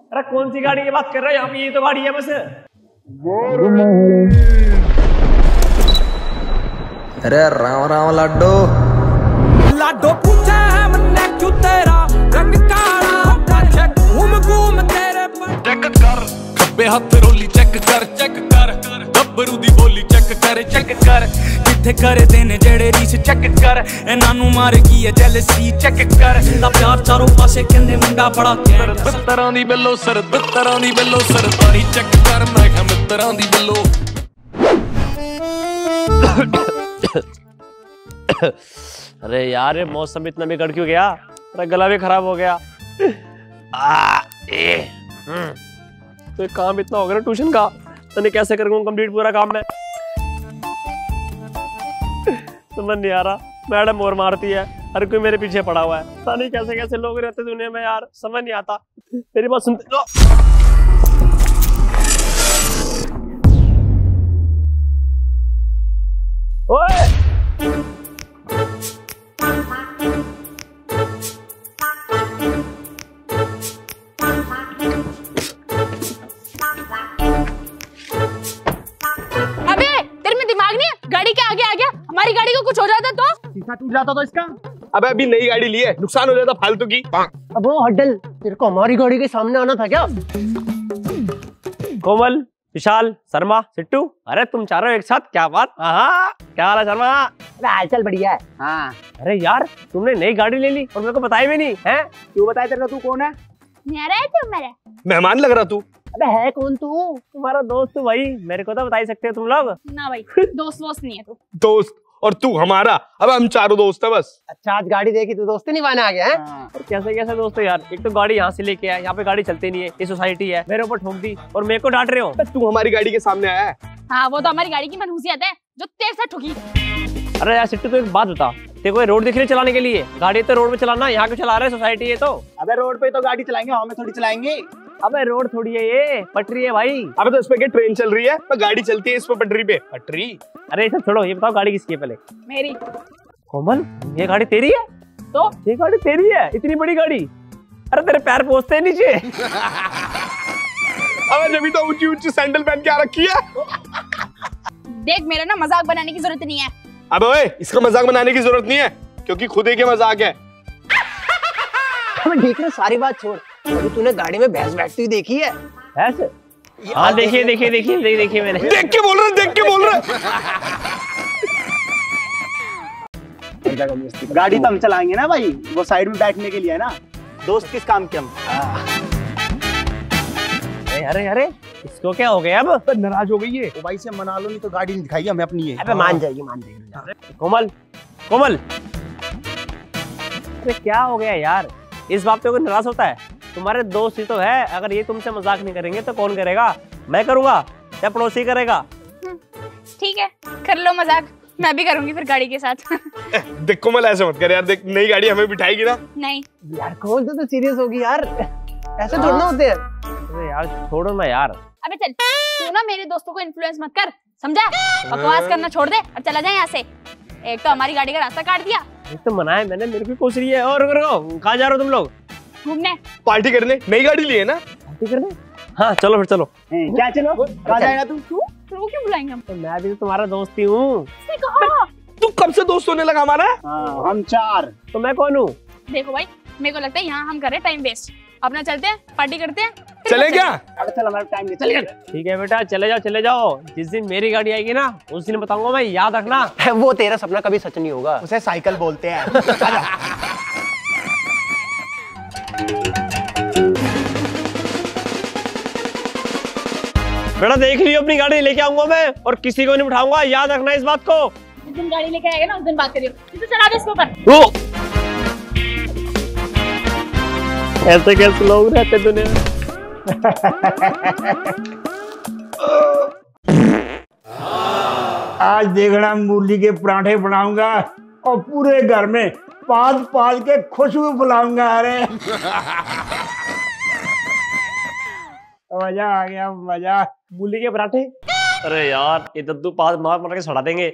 अरे कौन सी गाड़ी की बात कर रहे हो? यहाँ पे ये तो गाड़ी है बस। अरे राम राम लाडो लाडो पूछा है मैंने क्यों तेरा रंग काला चेक घूम घूम तेरे पर चेक कर खब्बे हाथ रोली चेक कर गब्बरू दी बोली चेक कर किथे करे देने जेड़े रीस चेक कर इन्हां नू मार गई है जेलसी चेक कर दा प्यार चारों पासे कहंदे मुंडा बड़ा कैर तरह दी बिल्लो सर तरह दी बिल्लो सर तारी चेक कर मैं कह मित्रां दी बिल्लो। अरे यार ये मौसम इतना बिगड़ क्यों गया? अरे गला भी खराब हो गया। तो काम इतना हो गया ट्यूशन का, तो नहीं कैसे करूँगा कंप्लीट पूरा काम मैं? समझ नहीं आ रहा, मैडम और मारती है, हर कोई मेरे पीछे पड़ा हुआ है। पता नहीं कैसे कैसे लोग रहते दुनिया में यार, समझ नहीं आता। मेरी बात सुनते लो। ओए हमारी गाड़ी को कुछ हो जाता तो शीशा टूट जाता तो इसका। अबे अभी नई गाड़ी ली है, नुकसान हो जाता फालतू की। अब वो हड्डल, तेरे को हमारी गाड़ी के सामने आना था क्या? कोमल, विशाल, शर्मा, सिट्टू, अरे तुम चारों एक साथ, क्या बात? क्या हाल है शर्मा? अरे हालचाल बढ़िया है। हाँ। अरे यार तुमने नई गाड़ी ले ली और मेरे को बताया भी नहीं है? क्यों बताया? तेरे को तू कौन है? मेरा मेहमान लग रहा तू। अबे है कौन तू? तुम्हारा दोस्त भाई, मेरे को तो बता ही सकते हो तुम लोग। ना भाई, दोस्त नहीं है तू। दोस्त और तू हमारा, अब हम चारों दोस्त है बस। अच्छा आज गाड़ी देखी तो दोस्ती निभाने आ गया है? और कैसे कैसे दोस्त हो यार? एक तो गाड़ी यहाँ से लेके आया, यहाँ पे गाड़ी चलती नहीं है, ये सोसाइटी है, मेरे ऊपर ठोक दी और मेरे को डांट रहे हो। तू हमारी गाड़ी के सामने आया है। हाँ वो तो हमारी गाड़ी की मनहूसियत है जो तेरे से ठुकी। अरे यार सिट्टू, तो एक बात बता, तेरे को रोड दिख रही है चलाने के लिए? गाड़ी तो रोड पे चलाना, यहाँ क्यों चला रहे हैं? सोसाइटी है तो। अबे रोड पे तो गाड़ी चलाएंगे, हमें थोड़ी चलाएंगे। अबे रोड थोड़ी है, ये पटरी है भाई। अबे तो इस पे क्या ट्रेन चल रही है? तो गाड़ी चलती है इस पे पटरी पे। पटरी? अरे सब छोड़ो, ये बताओ गाड़ी किसकी है पहले? मेरी। कोमल, ये गाड़ी तेरी है? तो ये गाड़ी तेरी है? इतनी बड़ी गाड़ी? अरे तेरे पैर पहुंचते हैं नीचे। अबे जब तो ऊंची ऊंची सैंडल पहन के आ रखी है। देख मेरा ना मजाक बनाने की जरूरत नहीं है। अबे ओए, इसका मजाक बनाने की जरूरत नहीं है, क्योंकि खुद एक मजाक है। ठीक है, सारी बात छोड़। अभी तूने गाड़ी में भैंस बैठती हुई देखी है? भैंस? हाँ देखिए मैंने। देख के बोल रहा। गाड़ी तो हम चलाएंगे ना भाई, वो साइड में बैठने के लिए है ना। दोस्त किस काम के हम। अरे इसको क्या हो गया अब? नाराज हो गई है। भाई से मना लो, नहीं तो गाड़ी नहीं दिखाई हमें अपनी है। अबे मान जाएगी। कोमल, अरे क्या हो गया यार? इस बात पे कोई नाराज होता है? तुम्हारे दोस्त ही तो है, अगर ये तुमसे मजाक नहीं करेंगे तो कौन करेगा? मैं करूंगा या पड़ोसी करेगा? ठीक है, कर लो मजाक, मैं भी करूंगी फिर गाड़ी के साथ। देख कोमल, ऐसे मत कर यार, देख नई गाड़ी हमें बिठाएगी ना। नहीं यार कौन तो सीरियस होगी यार, ऐसे थोड़ा होते हैं। अरे यार छोड़ो ना यार। अबे चल, तू ना मेरे दोस्तों को इन्फ्लुएंस मत कर, समझा? बकवास करना छोड़ दे और चला जाए यहाँ से। एक तो हमारी गाड़ी का रास्ता काट दिया। तो मनाया मैंने, मेरे को पूछ रही है। और कहाँ जा रहे हो तुम लोग? घूमने। पार्टी करने। नई गाड़ी ली है ना? पार्टी करने? हाँ चलो फिर चलो। क्या चलो? कहाँ जाएगा तू? तो क्यों बुलाएंगे हम? तो मैं भी तो तुम्हारा दोस्त ही हूँ। तू कब से दोस्त होने लगा हमारा? हम चार। तो मैं कौन हूँ? देखो भाई, मेरे को लगता है यहाँ हम कर रहे टाइम वेस्ट। अपना चलते हैं, पार्टी करते हैं। चले क्या? अबे चल, हमारा टाइम नहीं। चलिए। ठीक है बेटा, चले जाओ। जिस दिन मेरी गाड़ी आएगी ना, उस दिन बताऊंगा मैं, याद रखना। वो तेरा सपना कभी सच नहीं होगा। उसे साइकिल बोलते हैं। बेटा देख लियो, अपनी गाड़ी लेके आऊंगा मैं और किसी को नहीं उठाऊंगा, याद रखना इस बात को। जिस दिन गाड़ी लेके आएगा ना, उस दिन बात करियो। इसे चला दे इसके ऊपर। ऐसे कैसे लोग रहते दुनिया में? आज देखना, मूली के पराठे बनाऊंगा और पूरे घर में पाल के खुशबू फैलाऊंगा। अरे मजा आ गया, मजा। मूली के पराठे? अरे यार ये दद्दू पास मार के सड़ा देंगे।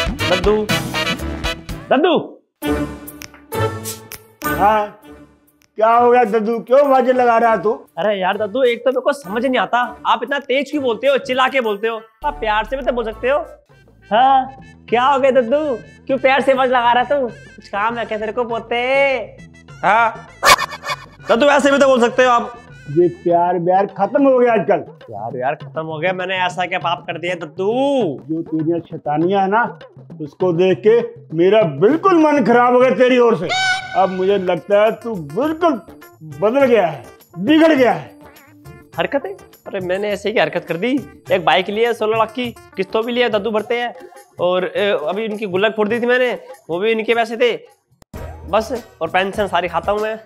दद्दू हाँ क्या हो गया दद्दू, क्यों बाजे लगा रहा तू? अरे यार दद्दू, एक तो मेरे को समझ नहीं आता, आप इतना तेज क्यों बोलते हो, चिल्ला के बोलते हो? आप प्यार से भी तो बोल सकते हो। हाँ, क्या हो गया दद्दू, क्यों प्यार से आवाज लगा रहा तू? कुछ काम है क्या तेरे को पोते? हाँ दद्दू, ऐसे भी तो बोल सकते हो आप। ये प्यार व्यार खत्म हो गया आजकल। यार यार खत्म हो गया, मैंने ऐसा क्या पाप कर दिया दद्दू? जो तेरी शैतानियां है ना, उसको देख के मेरा बिल्कुल मन खराब हो गया तेरी ओर से। अब मुझे लगता है तू बिल्कुल बदल गया है, बिगड़ गया है। हरकतें? अरे मैंने ऐसे ही हरकत कर दी। एक बाइक ली है 16 लाख की, किस्तों भी लिया, दद्दू भरते हैं। और अभी इनकी गुल्लक फोड़ दी थी मैंने, वो भी इनके पैसे थे बस। और पेंशन सारी खाता हूँ मैं।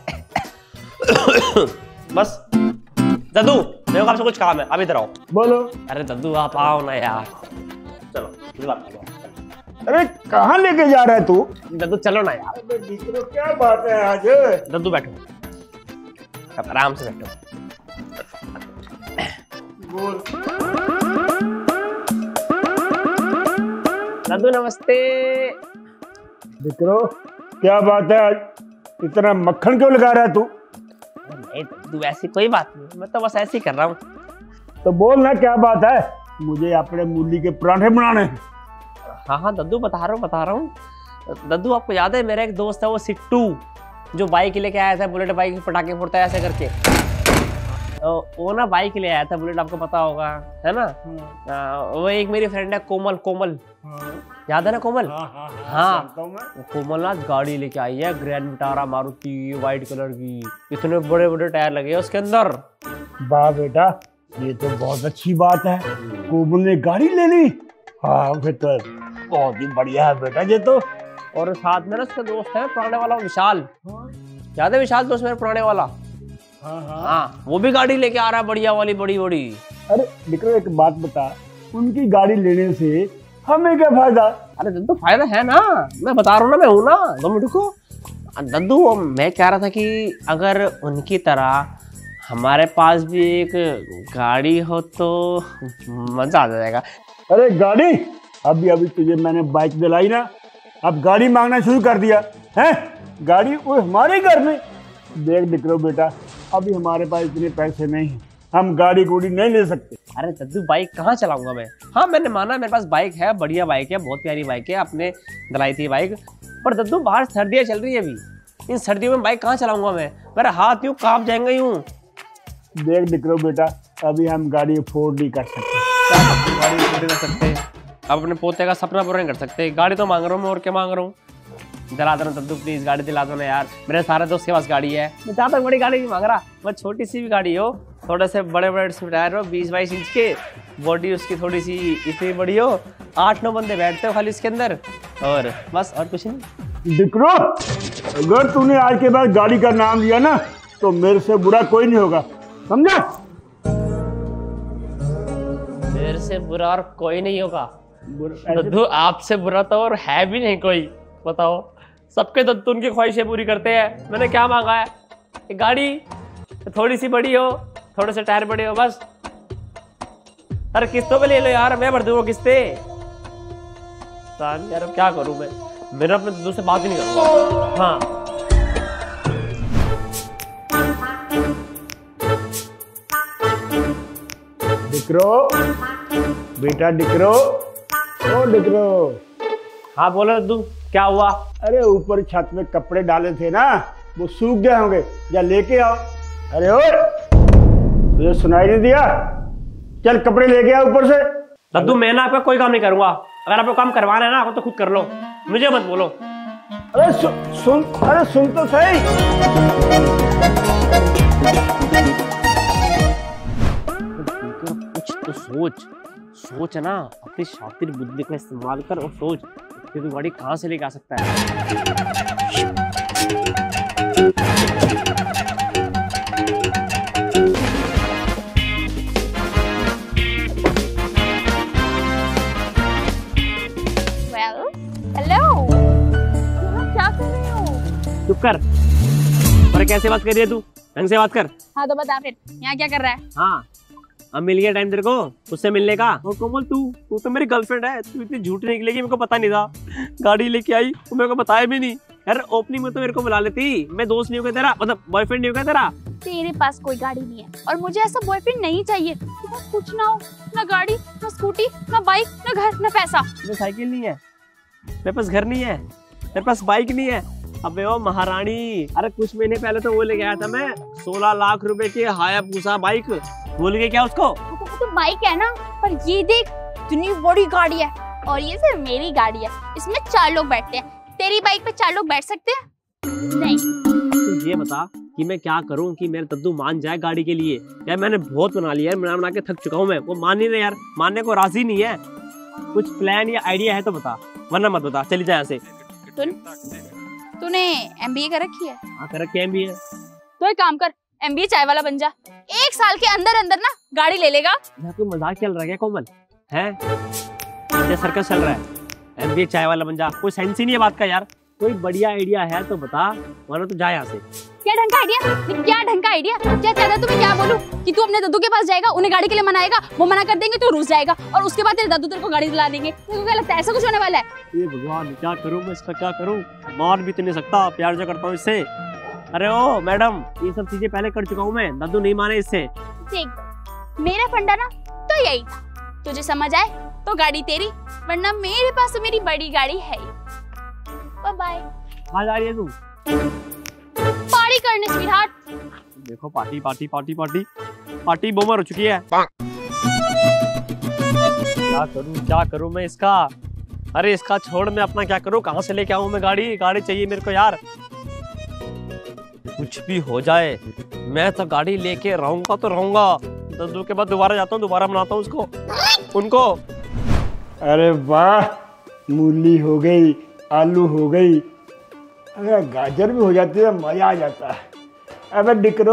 बस दद्दू, मेरे को आपसे कुछ काम है, अब इधर आओ। बोलो। अरे दद्दू आप आओ ना यार, चलो इधर बात करो। अरे कहाँ लेके जा रहा है तू? दद्दू चलो ना यार। क्या बात है आज? दद्दू बैठो, अब आराम से बैठो। बोल। दद्दू नमस्ते। विक्रो, क्या बात है आज? इतना मक्खन क्यों लगा रहा है तू? नहीं दद्दू, ऐसी कोई बात नहीं, मैं तो बस ऐसे ही कर रहा हूँ। तो बोल ना, क्या बात है? मुझे अपने मूली के पराठे बनाने हैं। हाँ हाँ दद्दू, बता रहा हूँ। दद्दू आपको याद है, मेरा एक दोस्त है वो सिट्टू, जो बाइक लेके आया था, बुलेट बाइक, पटाखे फोड़ता है ऐसे करके। वो ना बाइक ले आया था बुलेट, आपको पता होगा है ना। वो एक मेरी फ्रेंड है कोमल, याद है ना कोमल? हाँ कोमल ना गाड़ी लेके आई है, Grand Vitara Maruti white colour की, इतने बड़े बड़े टायर लगे हैं उसके अंदर। वाह बेटा, ये तो बहुत अच्छी बात है, कोमल ने गाड़ी ले ली। हाँ फिर तो बहुत ही बढ़िया है बेटा ये तो। और साथ में ना उसका दोस्त है पुराने वाला विशाल, याद है विशाल दोस्त मेरा पुराने वाला? हाँ वो भी गाड़ी लेके आ रहा है, बढ़िया वाली, बड़ी बड़ी। अरे विक्रम, एक बात बता, उनकी गाड़ी लेने से हमें क्या फायदा? अरे दद्दू फायदा है ना, मैं बता रहा हूँ ना, मैं हूँ ना। 2 मिनट को दद्दू, मैं कह रहा था कि अगर उनकी तरह हमारे पास भी एक गाड़ी हो तो मजा आ जाएगा। अरे गाड़ी? अभी तुझे मैंने बाइक दिलाई ना, अब गाड़ी मांगना शुरू कर दिया है? गाड़ी वो हमारे घर में? देख विक्रम बेटा, अभी हमारे पास इतने पैसे नहीं हैं, हम गाड़ी गुड़ी नहीं ले सकते। अरे दद्दू बाइक कहाँ चलाऊंगा मैं? हाँ मैंने माना मेरे पास बाइक है, बढ़िया बाइक है, बहुत प्यारी बाइक है, आपने दिलाई थी बाइक। पर दद्दू बाहर सर्दियाँ चल रही है अभी, इन सर्दियों में बाइक कहाँ चलाऊंगा मैं? मेरा हाथ यूँ कांप जाएंगे यूँ। देख विक्रम बेटा, अभी हम गाड़ी अफोर्ड नहीं कर सकते। गाड़ी अफोर्ड नहीं कर सकते? अब अपने पोते का सपना पूरा नहीं कर सकते? गाड़ी तो मांग रहा हूँ मैं, और क्या मांग रहा हूँ? दिला दो ना दद्दू प्लीज, गाड़ी दिला दो ना यार। मेरे सारे दोस्त के पास गाड़ी है, मैं ज्यादा बड़ी गाड़ी नहीं मांग रहा, मैं छोटी सी भी गाड़ी हो, थोड़े से बड़े बड़े टायर हो, 20-22 इंच के, बॉडी उसकी थोड़ी सी इतनी बड़ी हो, 8-9 बंदे बैठते हो खाली इसके अंदर, और बस, और कुछ नहीं। विक्रम, अगर तूने आज के बाद गाड़ी का नाम लिया ना, तो मेरे से बुरा कोई नहीं होगा, समझा? मेरे से बुरा और कोई नहीं होगा दद्दू, आपसे बुरा तो और है भी नहीं कोई। बताओ, सबके दद्दू उनकी ख्वाहिशें पूरी करते हैं, मैंने क्या मांगा है? एक गाड़ी थोड़ी सी बड़ी हो, थोड़े से टायर बड़े हो, बस। अरे किस्तों पे ले लो यार, मैं भर दूंगा किस्तें। यार अब क्या करूं मैं, मेरा अपने दद्दू से बात ही नहीं करूंगा। हाँ डिक्रो बेटा, डिक्रो, ओ डिक्रो। हाँ बोलो दद्दू, क्या हुआ? अरे ऊपर छत में कपड़े डाले थे ना, वो सूख गए होंगे, या लेके आओ। अरे ओ, तुझे सुनाई नहीं दिया? चल कपड़े लेके आ ऊपर से। दद्दू मैं ना आपका कोई काम नहीं करूंगा, अगर आपको काम करवाना है ना तो खुद कर लो, मुझे मत बोलो। अरे सुन तो सही। कुछ तो सोच ना, अपनी शातिर बुद्धि का इस्तेमाल कर और सोच कि तू गाड़ी कहाँ से लेके आ सकता है। हेलो, क्या कर रहे हो? चुप कर, पर कैसे बात कर रही है तू? ढंग से बात कर। हाँ तो बता फिर, यहाँ क्या कर रहा है? हाँ अब मिल गया टाइम तेरे को उससे मिलने का। और कोमल तू तो मेरी गर्लफ्रेंड है, तू इतनी झूठी निकलेगी मेरे को पता नहीं था। गाड़ी लेके आई तो मेरे को बताया भी नहीं, यार ओपनिंग में तो मेरे को बुला लेती, मैं दोस्त नहीं हो गया तेरा, मतलब बॉयफ्रेंड नहीं हो गया तेरा। तेरे पास कोई गाड़ी नहीं है और मुझे ऐसा बॉयफ्रेंड नहीं चाहिए। तुम्हें कुछ ना हो, ना गाड़ी, ना स्कूटी, ना बाइक, ना घर, ना पैसा। मेरे साइकिल नहीं है, मेरे पास घर नहीं है, मेरे पास बाइक नहीं है। अबे ओ महारानी, अरे कुछ महीने पहले तो वो ले गया था मैं 16 लाख रुपए की हायाबुसा बाइक, भूल गए क्या उसको? तो बाइक है ना, पर ये देख इतनी बड़ी गाड़ी है और ये सिर्फ मेरी गाड़ी है, इसमें 4 लोग बैठते हैं। तेरी बाइक पे 4 लोग बैठ सकते हैं? नहीं। तो ये बता कि मैं क्या करूं कि मेरे दद्दू मान जाए गाड़ी के लिए। यार मैंने बहुत बना लिया है, बना के थक चुका हूं मैं, वो मान नहीं रहे यार, मानने को राजी नहीं है। कुछ प्लान या आइडिया है तो बता, वरना मत बता, चली जाए ऐसे। तूने MBA कर रखी है? हाँ कर रखी है MBA। तो एक काम कर, MBA चाय वाला बन जा, 1 साल के अंदर अंदर ना गाड़ी ले लेगा। यहाँ कोई मजाक चल रहा है क्या कोमल? है सर्कस चल रहा है? MBA चाय वाला बन जा, कोई सेंस ही नहीं है बात का यार। कोई बढ़िया आइडिया है तो बता, वरना तो जा यहाँ से। क्या ढंग का आइडिया? क्या ढंग का आइडिया? क्या चाहता है तुम्हें? क्या बोलूं कि तू अपने दद्दू के पास जाएगा, उन्हें गाड़ी के लिए मनाएगा, वो मना कर देंगे तो रूस जाएगा और उसके बाद तेरे दद्दू तेरे को गाड़ी दिला देंगे। तेरे को क्या लगता है ऐसा कुछ होने वाला है? ये भगवान, क्या करूं मैं इसका, क्या करूं? मान भी तो नहीं सकता, प्यार जो करता हूँ इससे। अरे ओ मैडम, ये सब चीजें पहले कर चुका हूँ मैं, दद्दू नहीं माने इससे। देख मेरा फंडा ना तो यही था, तुझे समझ आए तो गाड़ी तेरी, वरना मेरे पास तो मेरी बड़ी गाड़ी है ही। Bye bye. कहाँ जा रही है तू? पार्टी करने स्वीटहार्ट। देखो party party party party party बोमर हो चुकी है। क्या करूं मैं इसका? अरे इसका छोड़, मैं अपना क्या करूं? कहाँ से लेके आऊं मैं गाड़ी? गाड़ी चाहिए मेरे को यार, कुछ भी हो जाए मैं तो गाड़ी लेके रहूंगा तो रहूंगा। 10 दिन के बाद दोबारा जाता हूँ, दोबारा बनाता हूँ उसको, उनको। अरे वाह, मूली हो गई, आलू हो गई, अगर गाजर भी हो जाती है मजा आ जाता है। अबे डिकरो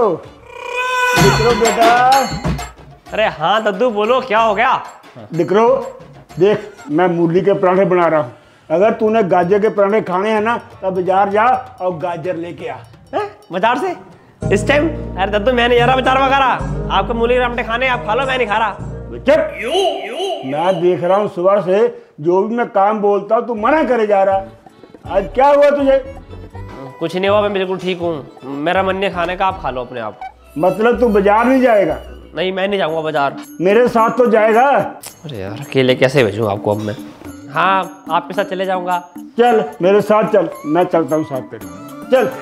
बेटा। अरे हाँ दद्दू बोलो, क्या हो गया? डिकरो देख, मैं मूली के पराठे बना रहा हूँ, अगर तूने गाजर के पराठे खाने हैं ना तो बाजार जा और गाजर लेके आ। बाजार से इस टाइम? अरे दद्दू मैं नहीं जा रहा बाजार वगैरह, आपको मूली के पराठे खाने, आप खा लो, मैं नहीं खा रहा। मैं देख रहा हूँ सुबह से जो भी मैं काम बोलता हूँ तू मना करे जा रहा। आज क्या हुआ तुझे? कुछ नहीं हुआ, मैं बिल्कुल ठीक हूँ, मेरा मन नहीं खाने का, आप खा लो अपने आप। मतलब तू बाजार नहीं जाएगा? नहीं मैं नहीं जाऊंगा बाजार। मेरे साथ तो जाएगा। अरे यार अकेले कैसे भेजूँ आपको अब मैं? हाँ आपके साथ चले जाऊंगा। चल मेरे साथ चल, मैं चलता हूँ साथ तेरे, चल।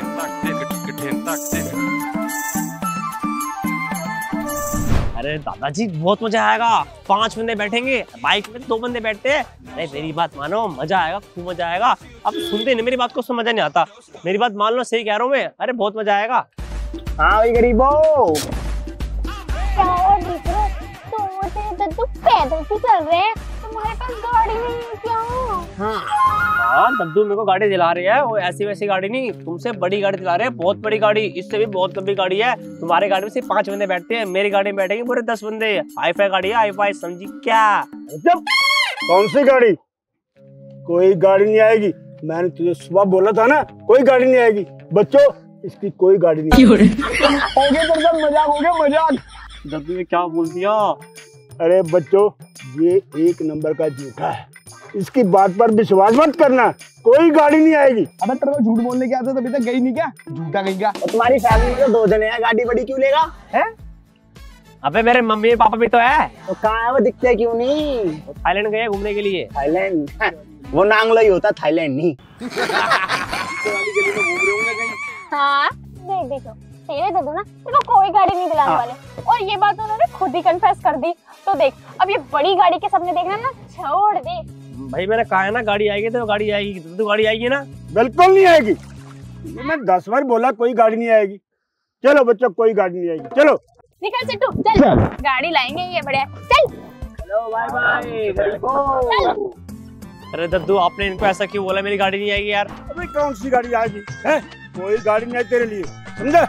अरे दादाजी बहुत मजा आएगा, 5 बंदे बैठेंगे, बाइक में 2 बंदे बैठते हैं। अरे मेरी बात मानो, मजा आएगा, खूब मजा आएगा। आप सुनते नहीं मेरी बात को, उसमें मजा नहीं आता। मेरी बात मान लो, सही कह रहा हूँ मैं। अरे बहुत मजा आएगा। हाँ भाई गरीबो, दद्दू पैदल से चल रहे हैं, तुम्हारे पास गाड़ी नहीं है क्या? हाँ दद्दू मेरे को गाड़ी दिला रही है, वो ऐसी वैसी गाड़ी नहीं, तुमसे बड़ी गाड़ी दिला रहे हैं, बहुत बड़ी गाड़ी, इससे भी बहुत लंबी गाड़ी है। तुम्हारी गाड़ी में सिर्फ 5 बंदे बैठते हैं, मेरी गाड़ी में बैठेंगे पूरे 10 बंदे। हाईफाई गाड़ी है, हाईफाई, समझी क्या? जब कौन सी गाड़ी? कोई गाड़ी नहीं आएगी, मैंने तुझे सुबह बोला था ना, कोई गाड़ी नहीं आएगी। बच्चों इसकी कोई गाड़ी नहीं। हो गया मजाक, हो गया मजाक। दद्दू ने क्या बोल दिया? अरे बच्चों ये 1 नंबर का झूठा है, इसकी बात पर विश्वास मत करना, कोई गाड़ी नहीं आएगी। अबे तेरे को झूठ बोलने के आता तभी तक गई नहीं क्या? झूठा कहीं का। और तुम्हारी फैमिली में तो 2 जने हैं, गाड़ी बड़ी क्यों लेगा? है? अबे मेरे मम्मी पापा भी तो है। तो कहाँ है वो, दिखते क्यों नहीं? थाईलैंड गए घूमने के लिए। थाईलैंड? वो नांगलो ही होता, थाईलैंड नहीं। हाँ देखो तेरे दद्दू ना तेरे को कोई गाड़ी नहीं दिलाने वाले, और ये बात उन्होंने खुद ही कन्फेस कर दी। तो देख अब ये बड़ी गाड़ी के सपने देखना ना छोड़ दे। भाई मैंने कहा है ना गाड़ी आएगी तो गाड़ी आएगी, तो गाड़ी आएगी ना? बिल्कुल नहीं आएगी, मैं 10 बार बोला कोई गाड़ी नहीं आएगी। चलो बच्चों कोई गाड़ी नहीं आएगी, चलो निकल सिट्टू चल, गाड़ी लाएंगे ये बढ़िया, चल। हेलो बाय बाय गरीबो। अरे दद्दू आपने इनको ऐसा क्यों बोला, मेरी गाड़ी नहीं आएगी यार? अबे कौन सी गाड़ी आएगी? है कोई गाड़ी नहीं आई तेरे लिए, समझा?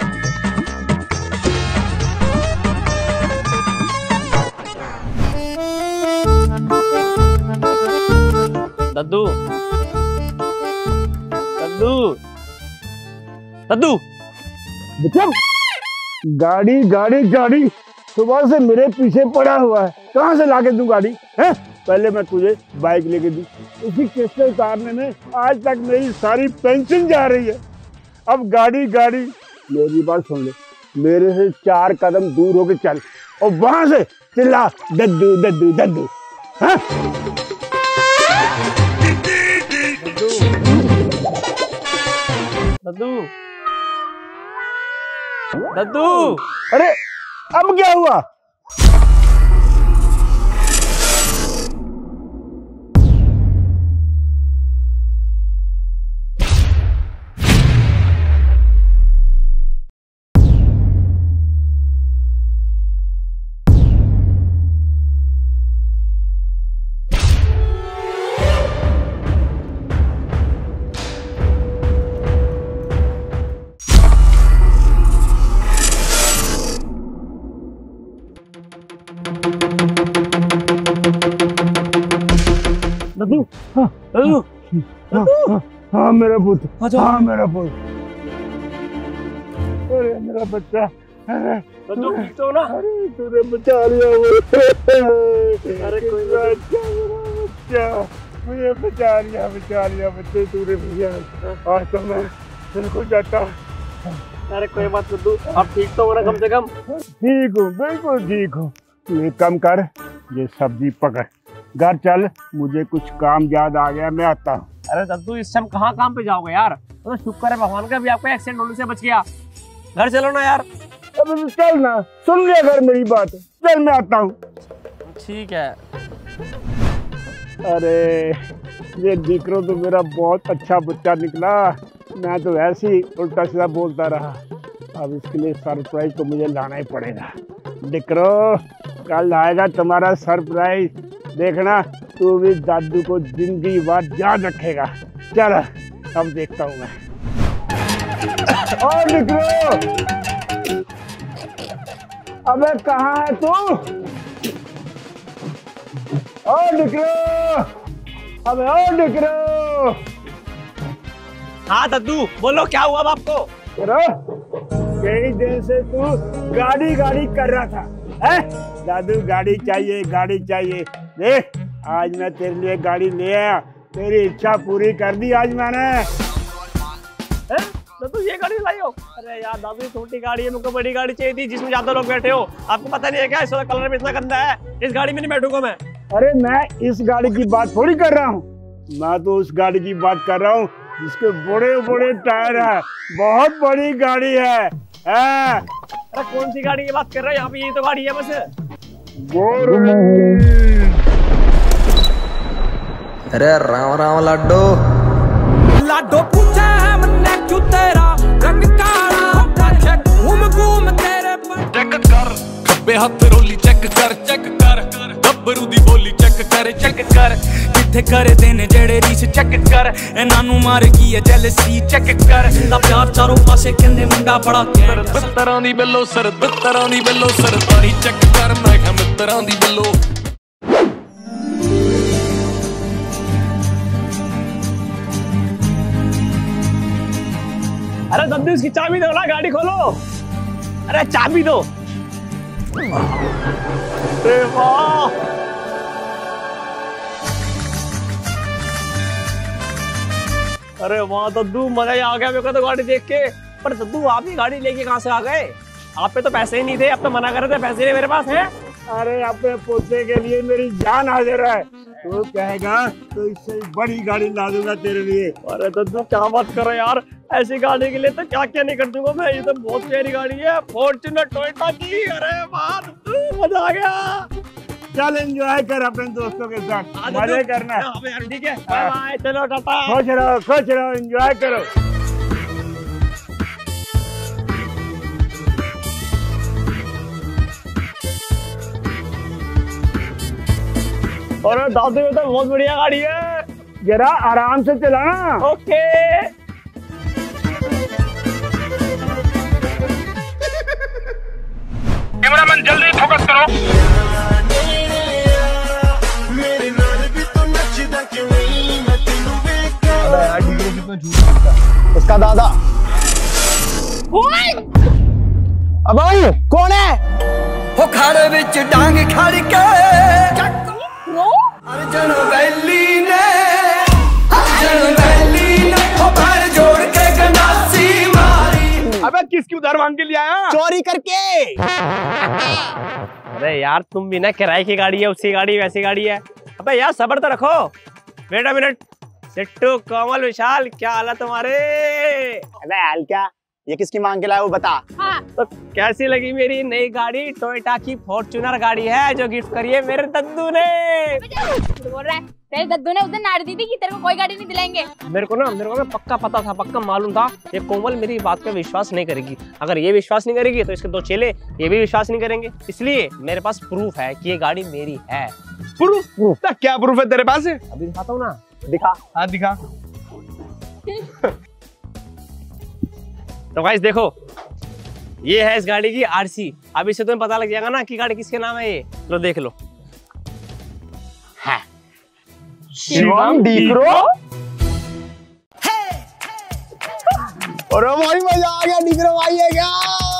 दद्दू दद्दू दद्दू बच्चा गाड़ी गाड़ी गाड़ी सुबह से मेरे पीछे पड़ा हुआ है, कहाँ से लाके दूं गाड़ी? है पहले मैं तुझे बाइक लेके दी, उसी किस्त उतारने में आज तक मेरी सारी पेंशन जा रही है। अब गाड़ी गाड़ी, मेरी बात सुन ले, मेरे से 4 कदम दूर होके चल और वहां से चिल्ला दद्दू दद्दू दद्दू। हाँ? दद्दू दद्दू, अरे अब क्या हुआ? दद्दू, दद्दू, हाँ मेरा पुत्र, हाँ मेरा पुत्र, अरे मेरा बच्चा, दद्दू ठीक तो ना? अरे तूने बचा लिया मुझे। अरे कोई बच्चा, मुझे बचा लिया बच्चे, तूने भैया। आज तो मैं बिल्कुल जाता। अरे कोई बात दद्दू, अब ठीक तो हो ना कम से कम? ठीक हूँ, बिल्कुल ठीक हूँ। तू एक काम कर, ये सब्जी पकड़, घर चल, मुझे कुछ काम याद आ गया, मैं आता हूँ। अरे दद्दू इस टाइम कहाँ काम पे जाओगे यार? तो शुक्र है भगवान का भी आपका एक्सीडेंट होने से बच गया। घर चलो ना यार। अब चल ना, सुन लिया कर मेरी बात, चल मैं आता हूँ। ठीक है। अरे ये दिकरो तो मेरा बहुत अच्छा बच्चा निकला, मैं तो ऐसे ही उल्टा सीधा बोलता रहा। अब इसके लिए सरप्राइज तो मुझे लाना ही पड़ेगा। दिकरो कल आएगा तुम्हारा सरप्राइज, देखना तू भी दादू को जिंदगी भर याद रखेगा। चल अब देखता हूँ मैं। और दिकरो, अबे कहाँ है तू? और दिकरो, अबे और दिकरो। हाँ दद्दू बोलो, क्या हुआ आपको? कई दिन से तू गाड़ी गाड़ी कर रहा था, है? दादू गाड़ी चाहिए, गाड़ी चाहिए। देख आज मैं तेरे लिए गाड़ी ले आया, तेरी इच्छा पूरी कर दी आज मैंने। दद्दू ये गाड़ी लाई हो? अरे यार दादू ये छोटी गाड़ी है, मुझको बड़ी गाड़ी चाहिए थी जिसमें ज्यादा लोग बैठे हो। आपको पता नहीं है क्या इसका कलर भी इतना गंदा है? इस गाड़ी में नहीं बैठूंगा मैं। अरे मैं इस गाड़ी की बात थोड़ी कर रहा हूँ, मैं तो उस गाड़ी की बात कर रहा हूँ जिसके बड़े बड़े टायर है, बहुत बड़ी गाड़ी है। अरे कौन सी गाड़ी की बात कर रहे हो? यहाँ पे ये तो गाड़ी है बस। अरे राम राम लाडो, लाडो पूछा है मन्ने क्यों तेरा रंग काला होता चेक घूम घूम तेरे पर चेक कर, खब्बे हाथ रोली चेक कर, गब्बरू दी बोली चेक कर, किथे करे देने जेड़े रीस चेक कर, इन्हां नू मार गई है जेलसी चेक कर, दा प्यार चारों पासे कहंदे मुंडा बड़ा कैंट, मित्तरां दी बिल्लो तारी चेक कर, मैं कहा मित्तरां दी बिल्लो। अरे दद्दू इसकी चाबी दो ना, गाड़ी खोलो। अरे चाबी दो। अरे वाह, अरे वाह दद्दू मजा ही आ गया मेरे को तो गाड़ी देख के। पर दद्दू आप ही गाड़ी लेके कहाँ से आ गए? आप पे तो पैसे ही नहीं थे, अब तो मना कर रहे थे, पैसे नहीं मेरे पास है। अरे अपने पोते के लिए मेरी जान हाजिर है, तो कहेगा तो इससे बड़ी गाड़ी ला दूंगा तेरे लिए। अरे दद्दू क्या बात कर रहे यार, ऐसी गाड़ी के लिए तो क्या क्या नहीं कर दूंगा मैं। ये तो बहुत प्यारी गाड़ी है, फॉर्च्यूनर टोयोटा की। अरे वाह दद्दू मजा आ गया। चल एंजॉय कर अपने दोस्तों के साथ, मजे करना। यार ठीक है, बाय बाय, चलो टाटा। खुश रहो, एंजॉय करो। और दादू ये तो बहुत बढ़िया गाड़ी है, जरा आराम से चलाना। ओके। कैमरामैन जल्दी फोकस करो। उसका दादा। अब कौन है? हो खाड़े विच डांग खड़ के अबे किसकी उधार मांग के लिए आया? चोरी करके। अरे यार तुम भी ना किराए की गाड़ी है, उसकी गाड़ी वैसी गाड़ी है। अबे यार सब्र तो रखो। Wait a minute. सिट्टू, कोमल, विशाल, क्या हाल है तुम्हारे? अबे हाल क्या, ये किसकी मांग के लाया वो बता। हाँ। तो कैसी लगी मेरी नई गाड़ी? टोयोटा की फॉर्च्यूनर गाड़ी है जो गिफ्ट करी है मेरे दद्दू ने। बोल रहा है तेरे दद्दू ने उधर नाड़ दी थी कि तेरे को कोई गाड़ी नहीं दिलाएंगे। मेरे को ना पक्का पता था, पक्का मालूम था ये कोमल मेरी बात पे विश्वास नहीं करेगी। अगर ये विश्वास नहीं करेगी तो इसके दो चेले ये भी विश्वास नहीं करेंगे। इसलिए मेरे पास प्रूफ है कि ये गाड़ी मेरी है। प्रूफ? क्या प्रूफ है तेरे पास? अभी दिखाता हूँ ना। दिखा। हाँ दिखा। तो गाइस देखो, ये है इस गाड़ी की आरसी। अब इससे तुम्हें पता लग जाएगा ना कि गाड़ी किसके नाम है। ये लो देख लो। हाँ। शिवम डीक्रो। अरे भाई मजा आ गया, डीक्रो भाई है क्या?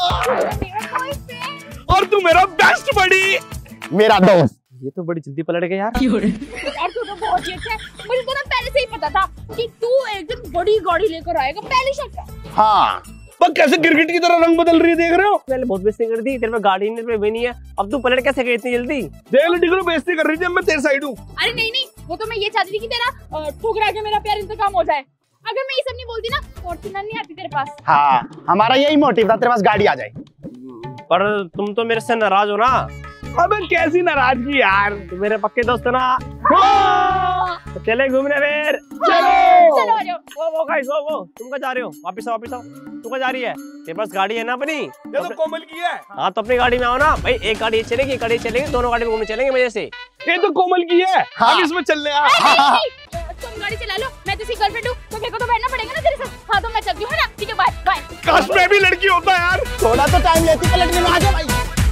और तू मेरा बेस्ट बड़ी, मेरा दोस्त। ये तो बड़ी जल्दी पलट गया यार। यार तू तो बहुत ही अच्छा है। मुझे तो ना पहले से ही पता था कि तू एक दिन बड़ी गाड़ी लेकर आएगा, पहले शक था। हाँ। पर कैसे गिरगिट की तरह रंग बदल रही है, देख रहे हो? पहले बहुत बेइज्जती कर दी, तेरे में गाड़ी नहीं, तेरे में भी नहीं है। अब तू पलट कैसे गई इतनी जल्दी? देख लो डिग्रो, बेइज्जती कर रही थी, मैं तेरे साइड हूँ। अरे नहीं, वो तो मैं ये चाहती थी कि तेरा ठुकरा के मेरा प्यार इंतकाम हो जाए। अगर मैं ये सब नहीं बोलती ना, फॉर्च्यूनर नहीं आती तेरे पास। हाँ, हमारा यही मोटिव था, तेरे पास गाड़ी आ जाए। पर तुम तो मेरे से नाराज हो ना। अबे कैसी नाराजगी यार, तू मेरे पक्के दोस्त है ना। तो चले घूमने फिर। चलो आ जाओ। वो गाइस वो तुम कहाँ जा रहे हो? वापस आओ। तू कहाँ जा रही है? तेरे पास गाड़ी है ना अपनी? ये तो कोमल की है। हाँ तो अपनी गाड़ी में आओ ना भाई। एक गाड़ी चलेगी, एक गाड़ी चलेगी, दोनों गाड़ी में घूमने चलेंगे मजे से। ये तो कोमल की है। हाँ। अब इसमें चल रहे तुम गाड़ी चला लो, मैं तेरी गर्लफ्रेंड हूँ तो मेरे को तो बैठना पड़ेगा ना तेरे साथ। हाँ तो मैं चलती हूँ ना। ठीक है, बाय बाय। काश मैं भी लड़की होता यार। थोड़ा तो टाइम लेती पलटने में। आ जा भाई।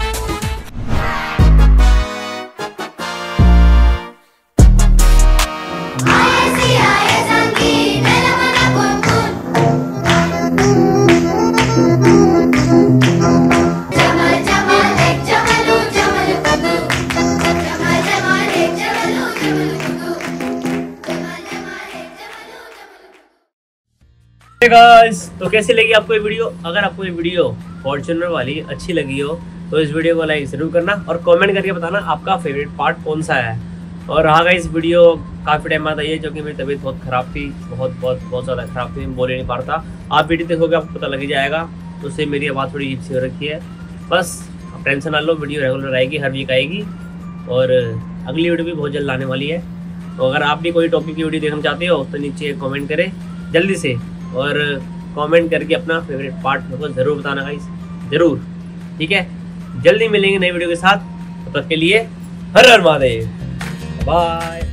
गाइस तो कैसी लगी आपको ये वीडियो? अगर आपको ये वीडियो फॉर्च्यूनर वाली अच्छी लगी हो तो इस वीडियो को लाइक जरूर करना और कमेंट करके बताना आपका फेवरेट पार्ट कौन सा है। और हाँ गाइस, वीडियो काफ़ी टाइम बाद आई है क्योंकि मेरी तबीयत बहुत ख़राब थी, बहुत ज़्यादा ख़राब थी, मैं बोल नहीं पा रहा था। आप वीडियो देखोगे आपको पता लग ही जाएगा। तो उससे मेरी आवाज़ थोड़ी अजीब सी हो रखी है। बस आप टेंशन ना लो, वीडियो रेगुलर आएगी, हर वीक आएगी और अगली वीडियो भी बहुत जल्द आने वाली है। तो अगर आप भी कोई टॉपिक की वीडियो देखना चाहते हो तो नीचे कमेंट करें जल्दी से और कमेंट करके अपना फेवरेट पार्ट मेरे को ज़रूर बताना गाइस, ज़रूर। ठीक है, जल्दी मिलेंगे नई वीडियो के साथ। तब तक के लिए हर हर महादेव, बाय।